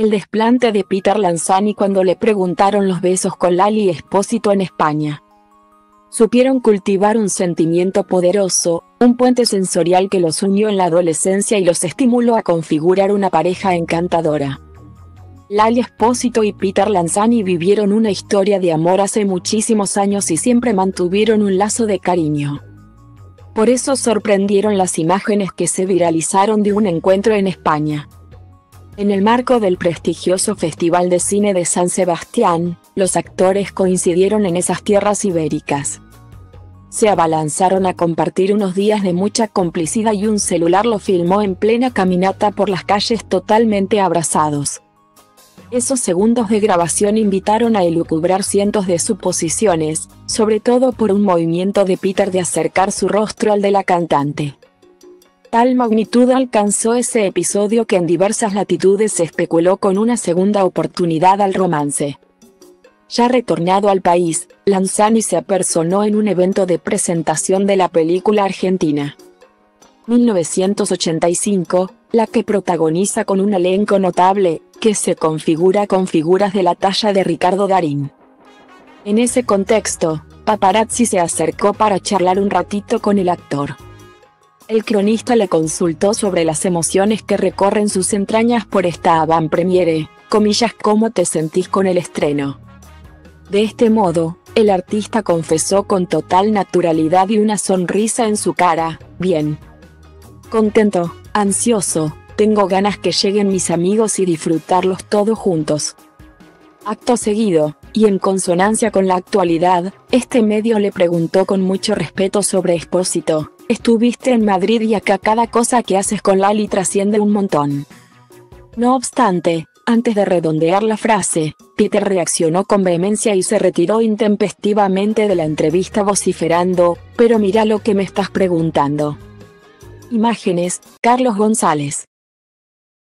El desplante de Peter Lanzani cuando le preguntaron los besos con Lali Espósito en España. Supieron cultivar un sentimiento poderoso, un puente sensorial que los unió en la adolescencia y los estimuló a configurar una pareja encantadora. Lali Espósito y Peter Lanzani vivieron una historia de amor hace muchísimos años y siempre mantuvieron un lazo de cariño. Por eso sorprendieron las imágenes que se viralizaron de un encuentro en España. En el marco del prestigioso Festival de Cine de San Sebastián, los actores coincidieron en esas tierras ibéricas. Se abalanzaron a compartir unos días de mucha complicidad y un celular lo filmó en plena caminata por las calles totalmente abrazados. Esos segundos de grabación invitaron a elucubrar cientos de suposiciones, sobre todo por un movimiento de Peter de acercar su rostro al de la cantante. Tal magnitud alcanzó ese episodio que en diversas latitudes se especuló con una segunda oportunidad al romance. Ya retornado al país, Lanzani se apersonó en un evento de presentación de la película argentina 1985, la que protagoniza con un elenco notable, que se configura con figuras de la talla de Ricardo Darín. En ese contexto, Paparazzi se acercó para charlar un ratito con el actor. El cronista le consultó sobre las emociones que recorren sus entrañas por esta avant-premiere, ¿cómo te sentís con el estreno? De este modo, el artista confesó con total naturalidad y una sonrisa en su cara, bien. Contento, ansioso, tengo ganas que lleguen mis amigos y disfrutarlos todos juntos. Acto seguido, y en consonancia con la actualidad, este medio le preguntó con mucho respeto sobre Espósito, estuviste en Madrid y acá cada cosa que haces con Lali trasciende un montón. No obstante, antes de redondear la frase, Peter reaccionó con vehemencia y se retiró intempestivamente de la entrevista vociferando, pero mira lo que me estás preguntando. Imágenes, Carlos González.